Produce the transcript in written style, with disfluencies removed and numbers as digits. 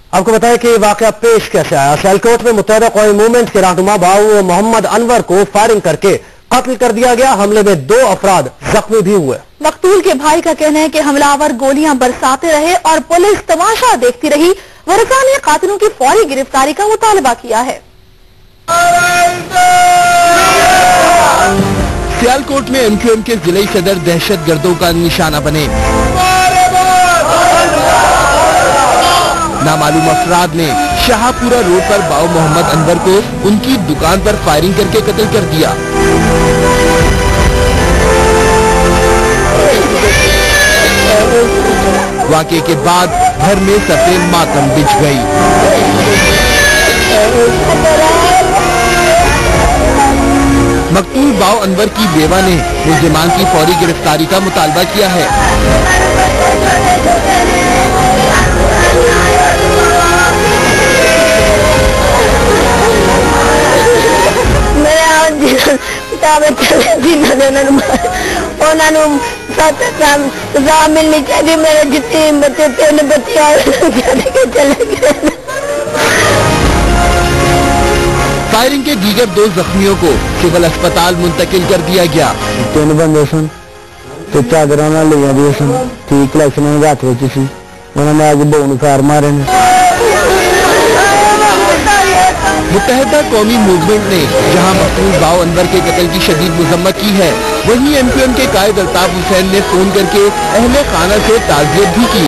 आपको बताया कि वाकया पेश कैसे आया। सैलकोट में मुत्तहिदा कौमी मूवमेंट के रहनुमा बाउ मोहम्मद अनवर को फायरिंग करके कत्ल कर दिया गया। हमले में 2 अफराद जख्मी भी हुए। मकतूल के भाई का कहना है कि हमलावर गोलियां बरसाते रहे और पुलिस तमाशा देखती रही। वरसा ने कातिलों की फौरी गिरफ्तारी का मुतालबा किया है। सियालकोट में MQM के जिले सदर दहशत गर्दों का निशाना बने। नामालूम अफराद ने शाहपुरा रोड पर बाउ मोहम्मद अनवर को उनकी दुकान पर फायरिंग करके कत्ल कर दिया। वाक़े के बाद घर में सफेद मातम बिछ गई। मकतूल बाउ अनवर की बेवा ने मुल्जिमान की फौरी गिरफ्तारी का मुतालबा किया है। मिलनी चाहिए। मेरे जितने बच्चे थे बच्चे फायरिंग के दीगर 2 जख्मियों को सिविल अस्पताल मुंतकिल कर दिया गया। 3 बंदे सन तो चादर लिया दी सन ठीक लक्षण हाथ सी उन्होंने आज बहु कार मारे ने। मुत्तहिदा कौमी मूवमेंट ने जहां मकतूल बाउ अनवर के कत्ल की शदीद मुज़म्मत की है, वहीं MQM के कायद अल्ताफ हुसैन ने फोन करके अहले खाना से ताज़ियत भी की।